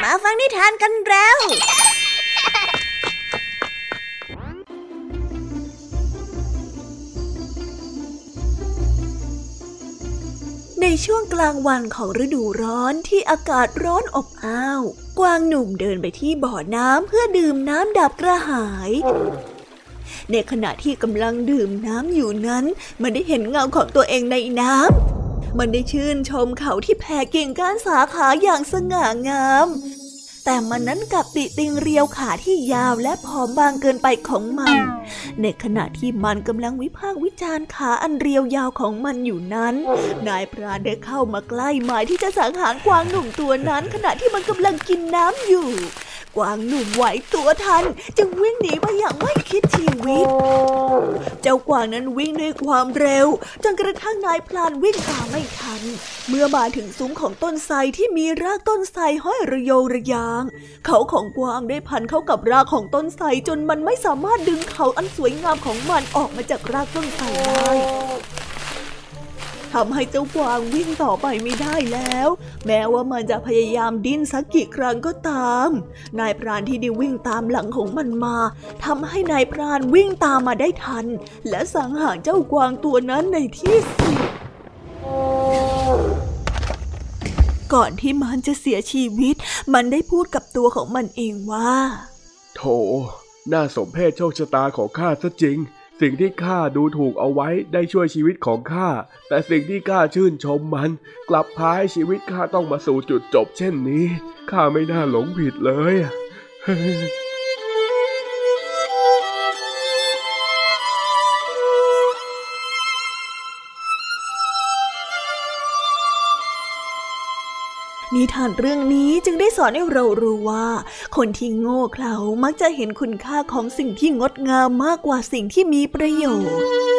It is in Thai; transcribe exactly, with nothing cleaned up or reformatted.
มาฟังนิทานกันแล้วในช่วงกลางวันของฤดูร้อนที่อากาศร้อนอบอ้าวกวางหนุ่มเดินไปที่บ่อน้ำเพื่อดื่มน้ำดับกระหายในขณะที่กำลังดื่มน้ำอยู่นั้นมันได้เห็นเงาของตัวเองในน้ำมันได้ชื่นชมเขาที่แผ่กิ่งก้านสาขาอย่างสง่างามแต่มันนั้นกลับติติงเรียวขาที่ยาวและผอมบางเกินไปของมันในขณะที่มันกำลังวิพากษ์วิจารณ์ขาอันเรียวยาวของมันอยู่นั้นนายพรานได้เข้ามาใกล้หมายที่จะสังหารกวางหนุ่มตัวนั้นขณะที่มันกำลังกินน้ำอยู่กวางหนุ่มไหวตัวทันจึงวิ่งหนีไปอย่างไม่คิดชีวิตเจ้ากวางนั้นวิ่งด้วยความเร็วจนกระทั่งนายพรานวิ่งตามไม่ทันเมื่อมาถึงซุ้มของต้นไทรที่มีรากต้นไทรห้อยระโยงระยางเขาของกวางได้พันเข้ากับรากของต้นไทรจนมันไม่สามารถดึงเขาอันสวยงามของมันออกมาจากรากต้นไทรได้ทำให้เจ้ากวางวิ่งต่อไปไม่ได้แล้วแม้ว่ามันจะพยายามดิ้นสักกี่ครั้งก็ตามนายพรานที่ได้วิ่งตามหลังของมันมาทำให้นายพรานวิ่งตามมาได้ทันและสังหารเจ้ากวางตัวนั้นในที่สุดก่อนที่มันจะเสียชีวิตมันได้พูดกับตัวของมันเองว่าโธ่น่าสมเพชโชคชะตาของข้าซะจริงสิ่งที่ข้าดูถูกเอาไว้ได้ช่วยชีวิตของข้าแต่สิ่งที่ข้าชื่นชมมันกลับพาให้ชีวิตข้าต้องมาสู่จุดจบเช่นนี้ข้าไม่น่าหลงผิดเลยนิทานเรื่องนี้จึงได้สอนให้เรารู้ว่าคนที่โง่เขลามักจะเห็นคุณค่าของสิ่งที่งดงามมากกว่าสิ่งที่มีประโยชน์